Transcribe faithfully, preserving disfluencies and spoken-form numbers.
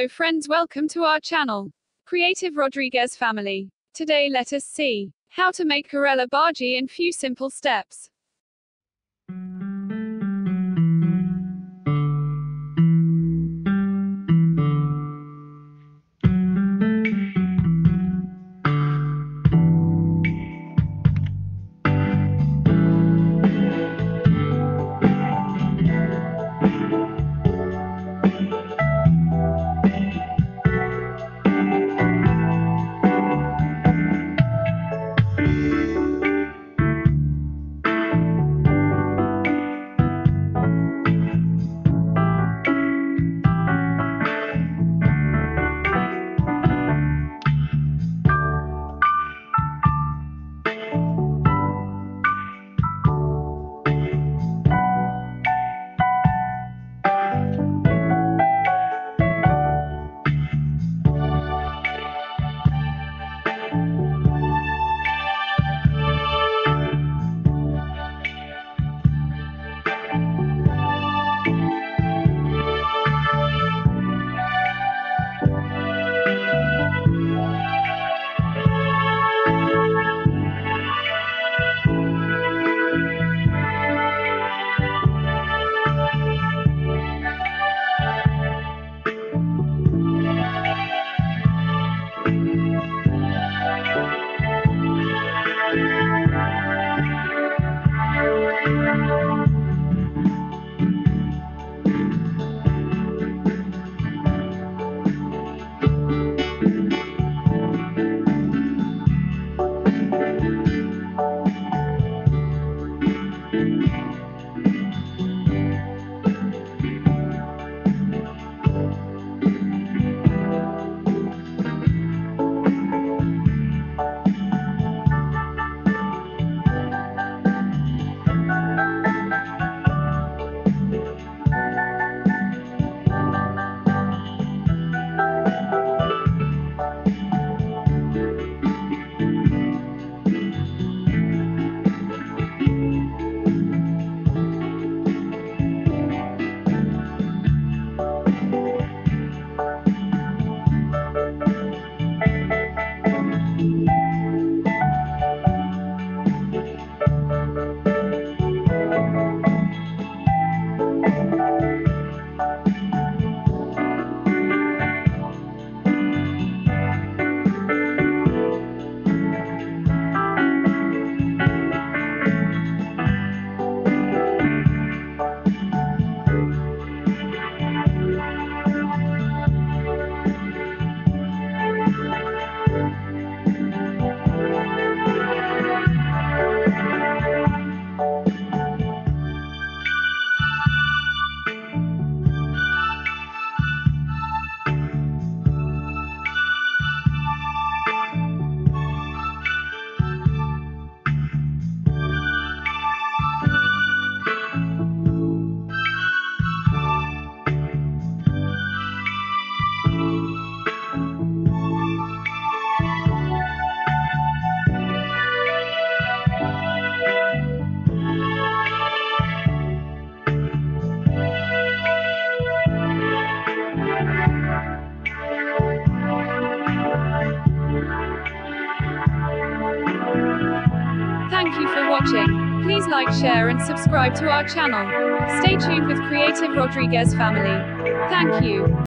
Hello friends, welcome to our channel, Creative Rodriguez family. Today let us see how to make Karela bhaji in few simple steps. Thank you for watching. Please like, share and subscribe to our channel. Stay tuned with Creative Rodriguez family. Thank you.